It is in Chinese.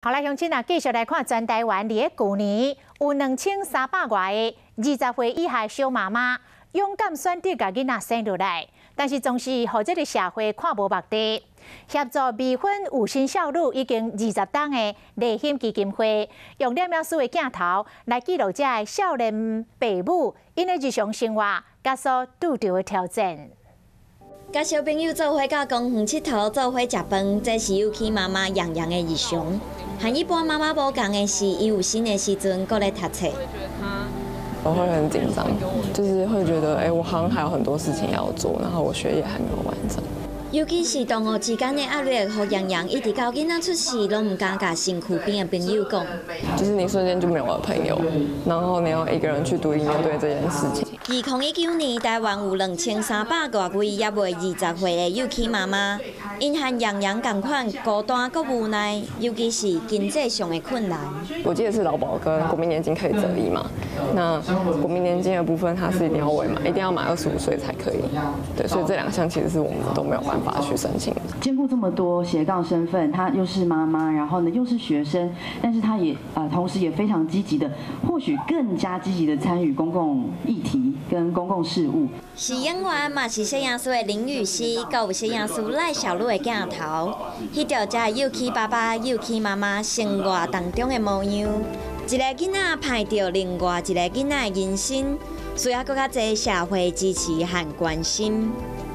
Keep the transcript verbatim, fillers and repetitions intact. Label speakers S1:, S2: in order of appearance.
S1: 好啦，乡亲啊，继续来看全台湾伫个去年有两千三百外个二十岁以下小妈妈勇敢选择甲囡仔生落来，但是总是互这个社会看无目的。协助未婚有生少女已经二十档的内心基金会，用两秒数的镜头来记录这个少年爸母因的日常生活甲所拄到的挑战。
S2: 甲小朋友做伙到公园佚佗，做伙食饭，这是有去妈妈洋洋的日常。和一般妈妈无共的是，伊有新的时阵，搁咧读册。
S3: 我会很紧张，就是会觉得，哎、欸，我好像还有很多事情要做，然后我学业还没有完成。
S2: 尤其是同学之间的压力，互洋洋一直到囡仔出世，拢唔敢甲身躯边的朋友讲。
S3: 就是你瞬间就没有了朋友，然后你要一个人去独立面对这件事情。
S2: 二零一九年，台湾有两千三百多位也未二十岁的幼齒妈妈，因和洋洋同款孤单佮无奈，尤其是经济上的困难。
S3: 我记得是劳保跟国民年金可以择一嘛，那国民年金的部分它是一定要未满，一定要满二十五岁才可以。对，所以这两项其实是我们都没有办法去申请。
S4: 兼顾这么多斜杠身份，她又是妈妈，然后呢又是学生，但是她也呃同时也非常积极的，或许更加积极的参与公共议题跟公共事务。
S2: 是演员，嘛是摄影师的林雨熙，佮有摄影师赖小璐的镜头，翕到这幼齒爸爸、幼齒妈妈生活当中的模样。一个囡仔拍到另外一个囡仔的人生，需要更加侪社会支持和关心。